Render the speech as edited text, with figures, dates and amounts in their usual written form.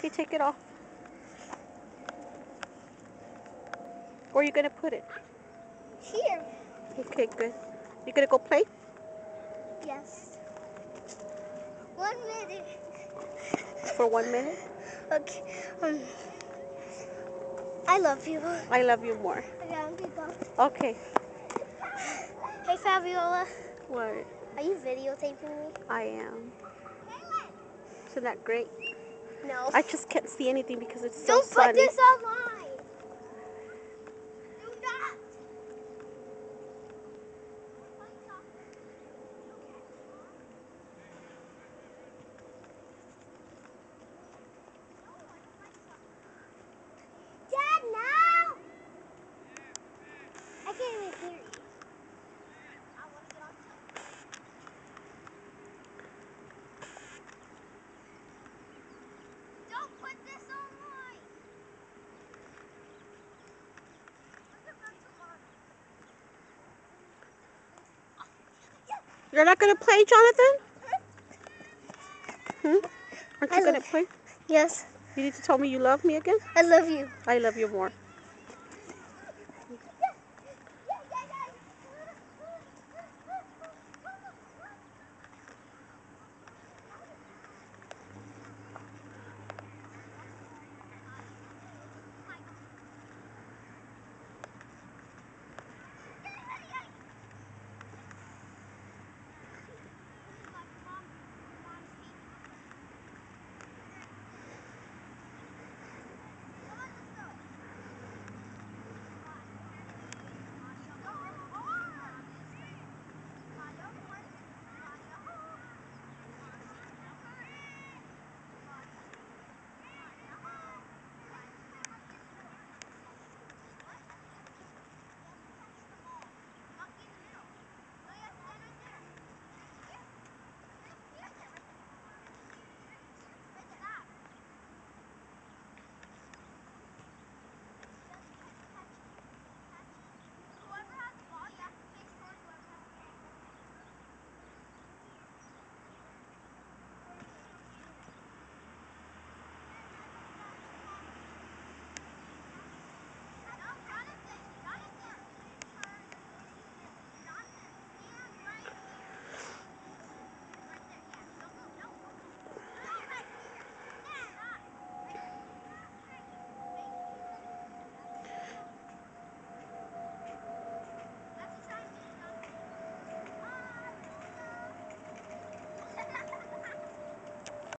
Okay, take it off. Where are you going to put it? Here. Okay, good. You going to go play? Yes. 1 minute. For 1 minute? Okay. I love you. I love you more. Okay. Hey, Fabiola. What? Are you videotaping me? I am. Isn't that great? No. I just can't see anything because it's so Don't sunny. put this online. Do not. Dad, no! I can't even hear you. I want to get on top. Don't put this online. You're not going to play, Jonathan? Aren't you going to play? Yes. You need to tell me you love me again? I love you. I love you more.